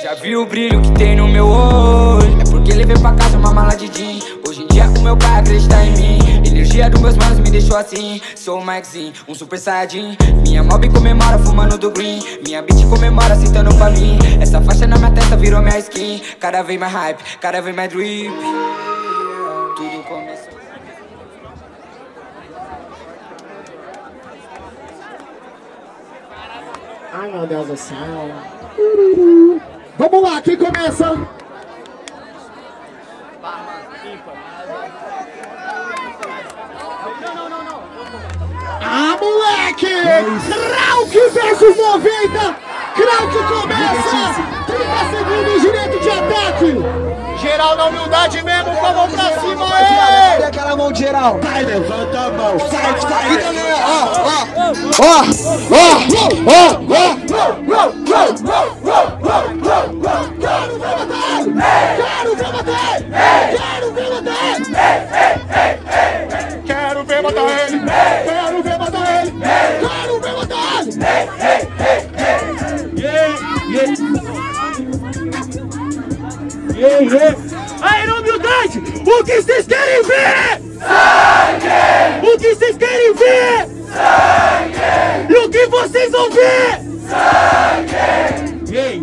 Já viu o brilho que tem no meu olho? É porque levei pra casa uma mala de jean. Hoje em dia o meu pai acredita em mim. Energia dos meus manos me deixou assim. Sou o Maxine, um super saiyajin. Minha mob comemora fumando do green. Minha beat comemora sentando pra mim. Essa faixa na minha testa virou minha skin. Cada vez mais hype, cada vez mais drip. Tudo começou. Ai meu Deus do céu. Vamos lá, quem começa? Ah, moleque! Krauk versus 90! Krauk começa! 30 segundos, direito de ataque! Geral na humildade mesmo, com a mão pra cima, aí! Cadê aquela mão de geral? Vai, levanta a mão, sai, Quero ver matar ele! Quero ver matar ele! Quero ver matar ele! Aí na humildade, o que vocês querem ver? Sangue! O que vocês querem ver? Sangue! E o que vocês vão ver? Sangue!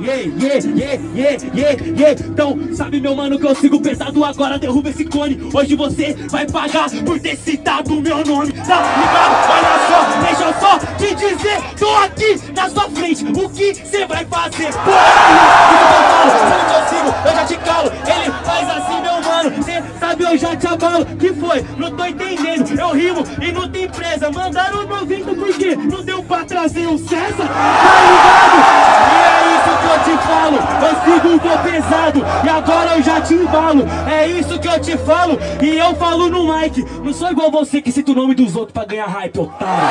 Então, sabe meu mano que eu sigo pesado agora, derruba esse cone. Hoje você vai pagar por ter citado o meu nome. Tá ligado? Olha só, deixa eu só te dizer, tô aqui na sua frente, o que você vai fazer? Sabe que eu sigo, eu já te calo. Ele faz assim meu mano, cê sabe eu já te abalo. Que foi? Não tô entendendo, eu rimo e não tem presa. Mandaram o 90 porque não deu pra trazer o César. Tá ligado? E é isso que eu te falo, eu sigo o tô pesado e agora eu já te embalo. É isso que eu te falo e eu falo no mic. Não sou igual você que cita o nome dos outros pra ganhar hype, otário.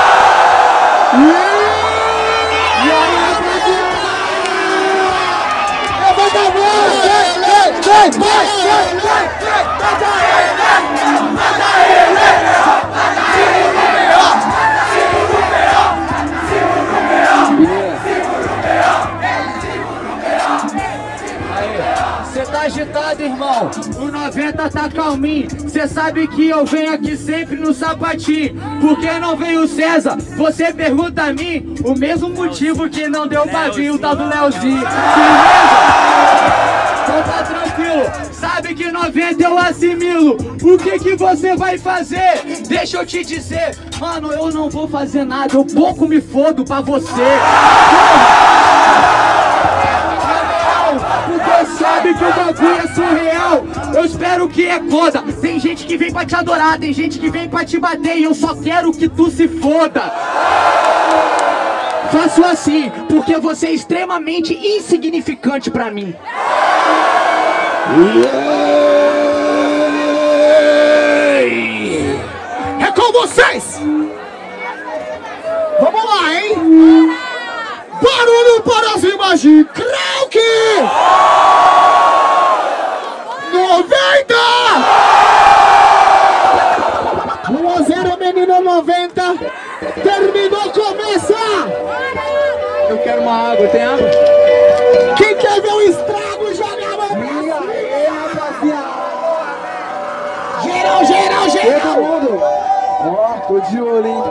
E aí, rapaziada? Levanta a mão! Cê tá agitado, irmão, o 90 tá calminho. Cê sabe que eu venho aqui sempre no sapatinho. Por que não veio o César? Você pergunta a mim. O mesmo motivo que não deu pra vir o tal do Leozinho. Beleza? Então tá tranquilo. Sabe que 90 eu assimilo. O que você vai fazer? Deixa eu te dizer. Mano, eu não vou fazer nada. Eu pouco me fodo pra você. Porque sabe que o bagulho é surreal. Eu espero que é foda. Tem gente que vem pra te adorar, tem gente que vem pra te bater. E eu só quero que tu se foda. Faço assim, porque você é extremamente insignificante pra mim. É com vocês! Vamos lá, hein? Barulho para as imagens! Krauk! 90! 1-0, menino 90! Terminou, começa! Eu quero uma água, tem água? Quem quer ver o estrago, joga a mão! E aí, rapaziada? Geral! Todo mundo! Ó, tô de olho, hein?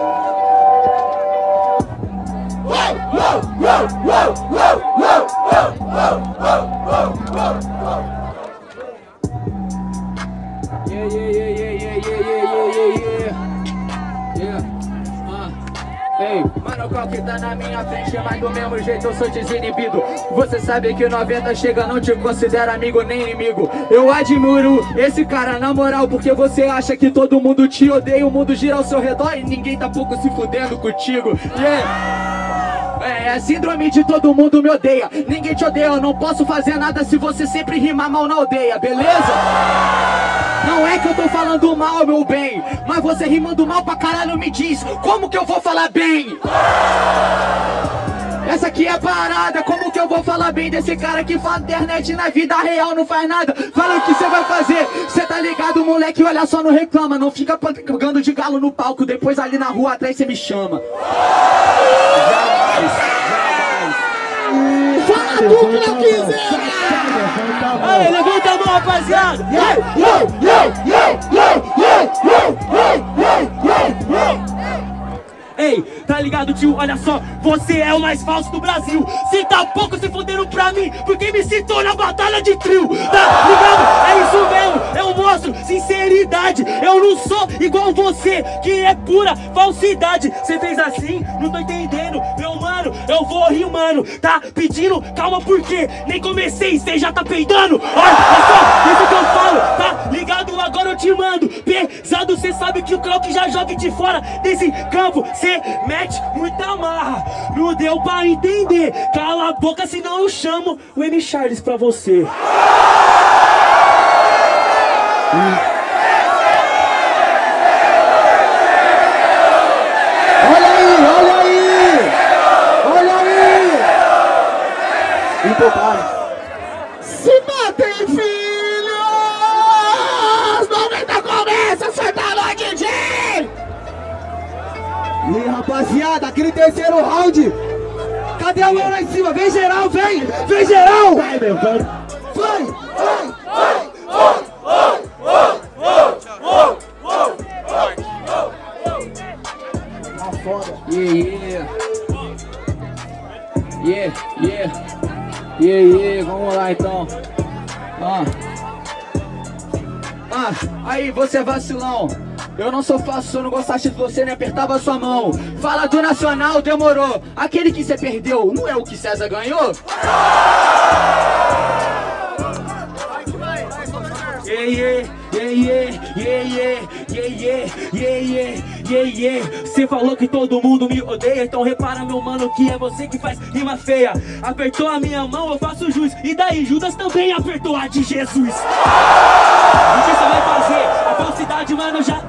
Ei, mano, qual que tá na minha frente, mas do mesmo jeito eu sou desinibido. Você sabe que 90 chega, não te considera amigo nem inimigo. Eu admiro esse cara na moral, porque você acha que todo mundo te odeia, o mundo gira ao seu redor e ninguém tá pouco se fudendo contigo. É a síndrome de todo mundo me odeia. Ninguém te odeia, eu não posso fazer nada se você sempre rimar mal na aldeia, beleza? Não é que eu tô falando mal, meu bem, mas você rimando mal pra caralho me diz como que eu vou falar bem? Essa aqui é a parada, como que eu vou falar bem desse cara que fala internet na vida real não faz nada? Fala o que você vai fazer, cê tá ligado, moleque, olha só, não reclama, não fica pagando de galo no palco, depois ali na rua atrás você me chama. Fala Batuque na quinzena! Aí, levanta a mão, rapaziada! Ei, tá ligado, tio? Olha só, você é o mais falso do Brasil. Se tá pouco se fodendo pra mim, porque me citou na batalha de trio. Tá ligado? É isso mesmo, eu mostro sinceridade. Eu não sou igual você, que é pura falsidade. Você fez assim, não tô entendendo. Meu mano, eu vou rimando. Tá pedindo calma porque nem comecei, cê já tá peidando. Olha só, isso que eu falo, tá ligado? Agora eu te mando. Pesado, cê sabe que o Krauk já joga de fora desse campo. Cê mete muita marra, não deu pra entender. Cala a boca, senão eu chamo o M. Charles pra você. Olha aí, olha aí! Olha aí! Empolgado. Se matem, filhos! 90 começa, solta a DJ! E rapaziada, aquele terceiro round. Cadê a mão lá em cima? Vem geral, vem! Vem geral! Vai, meu velho! Vai! Tá foda! Yeah, vamos lá então. Aí, você é vacilão. Eu não sou fácil, se eu não gostasse de você, nem apertava sua mão. Fala do Nacional, demorou. Aquele que você perdeu, não é o que César ganhou? Cê falou que todo mundo me odeia, então repara, meu mano, que é você que faz rima feia. Apertou a minha mão, eu faço jus. E daí, Judas também apertou a de Jesus. O que você vai fazer? A falsidade, mano, já...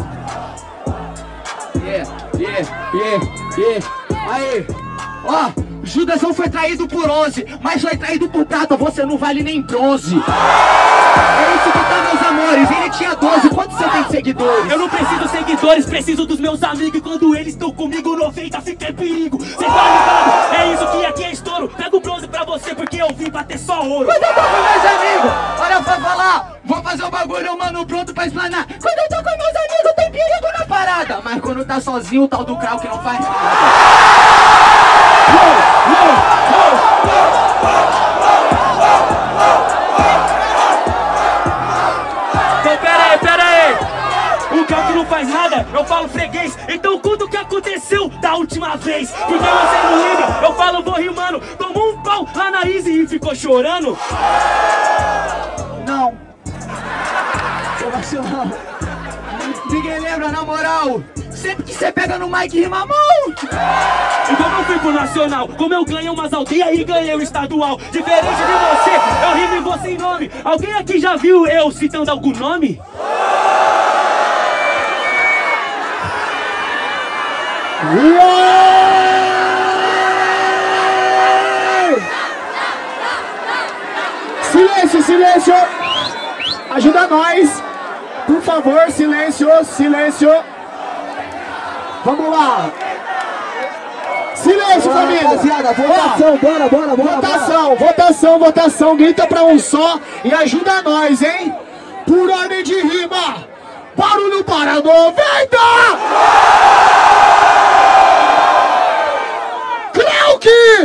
Aí, ó, Judas não foi traído por 11, mas foi traído por prata, você não vale nem bronze. É isso que tá, meus amores, ele tinha 12, quantos você tem de seguidores? Eu não preciso de seguidores, preciso dos meus amigos. E quando eles estão comigo, 90 fica em perigo. Cê tá ligado? É isso que aqui é estouro. Pega o bronze pra você, porque eu vim bater só ouro. Quando eu tô com meus amigos, olha pra falar, vou fazer o bagulho, mano, pronto pra explanar. Quando eu tô com meus amigos, tem perigo na parada. Mas quando tá sozinho, o tal do Krauk não faz nada. Então pera aí, o Krauk não faz nada, eu falo freguês. Então conta o que aconteceu da última vez, porque você não lembra, eu falo vou rimando. Tomou um pau lá na Easy e ficou chorando. Não. Ninguém lembra, na moral. Sempre que você pega no mic, rima a mão. E como eu fui pro Nacional, como eu ganhei umas aldeias e ganhei o estadual. Diferente de você, eu rimo em você em nome. Alguém aqui já viu eu citando algum nome? Silêncio, silêncio! Ajuda nós! Por favor, silêncio, silêncio! Vamos lá! Silêncio, família! Rapaziada, votação, bora! Votação, grita pra um só e ajuda nós, hein? Por ordem de rima! Barulho para 90! Krauk!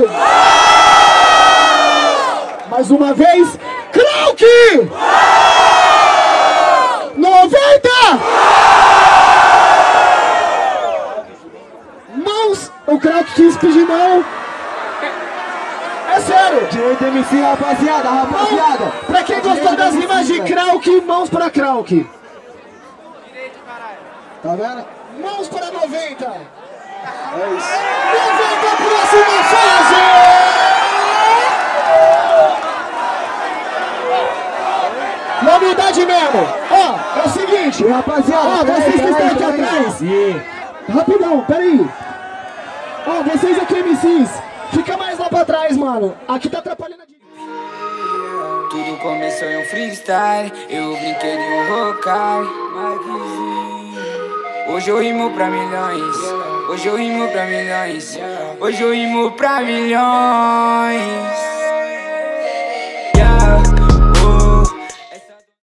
Mais uma vez, Krauk! 90! Mãos! O Krauk quis pedir mão. É sério! Direito MC, rapaziada! Mão, pra quem gostou das rimas de Krauk, mãos para Krauk. Tá vendo? Mãos para 90. É isso. 90, próxima fase! Na humildade mesmo. Ó, é o seguinte, Rapaziada, ó, vocês que estão aqui atrás. Rapidão, peraí. Ó, vocês aqui, MCs, fica mais lá pra trás, mano. Aqui tá atrapalhando a... Tudo começou em um freestyle, eu brinquei de um rocar. Hoje eu rimo pra milhões, hoje eu rimo pra milhões, hoje eu rimo pra milhões.